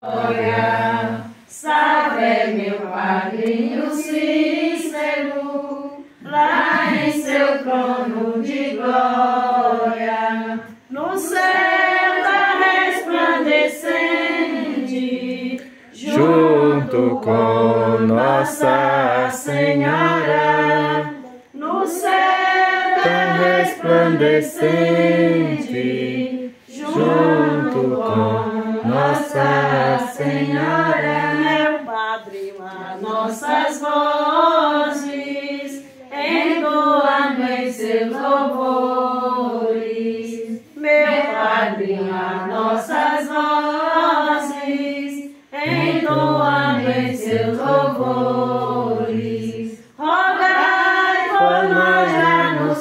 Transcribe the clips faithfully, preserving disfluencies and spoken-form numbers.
Salve meu padrinho Cícero, lá em seu trono de glória, no céu da resplandecente, junto com Nossa Senhora, no céu da resplandecente, junto com Nossa Senhora. Meu padrinho, as nossas vozes entoando em seus louvores. Meu padrinho, as nossas vozes entoando em seus louvores. Rogai por nós lá no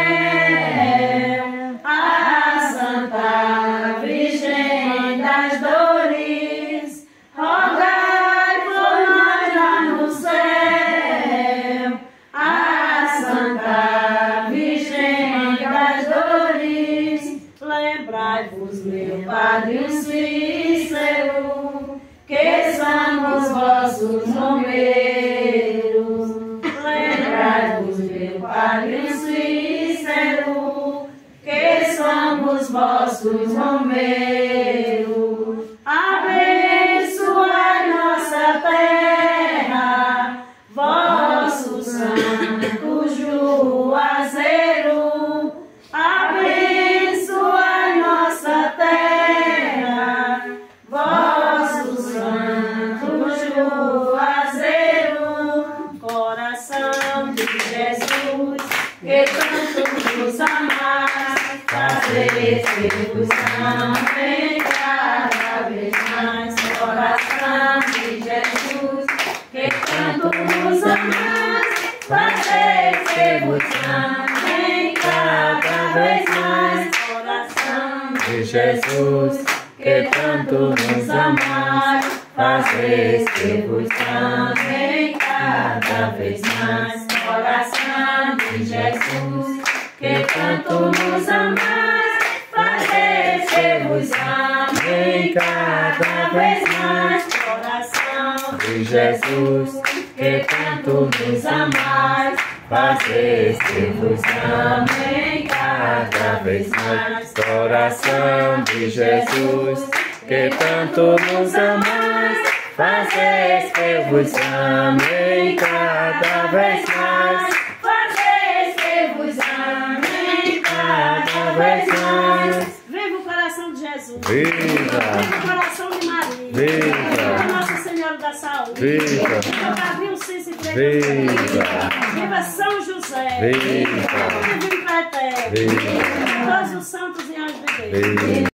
céu, a Santa Virgem das Dores. Rogai por nós lá no céu, a Santa Virgem das Dores. Lembrai-vos, meu padrinho Cícero, que somos vossos romeiros. Lembrai-vos, meu padrinho Cícero, que somos vossos romeiros. Abençoai nossa terra, vosso santo juazeiro. Abençoai nossa terra, vosso santo juazeiro. Coração de Jesus, que tanto nos amais, fazeis que vos amem cada vez mais. Coração de Jesus, que tanto nos amais, fazeis que vos amem cada vez mais. Coração de Jesus, que tanto nos amais, fazeis que vos amem cada vez mais. Coração de Jesus, que tanto nos amais, fazeis que vos amem cada vez mais. Coração de Jesus, que tanto nos amais, fazeis que vos amem cada vez mais. Coração de Jesus, que tanto nos amais, fazeis que vos amem cada vez mais. Fazeis que vos amem cada vez mais. Viva o coração de Jesus. Viva! Viva o coração de Maria. Viva! Viva Nossa Senhora da Saúde. Viva! Viva Padrinho Cícero. Viva! Viva São José. Viva! Viva o Eterno. Viva! Todos os santos e anjos de Deus. Viva!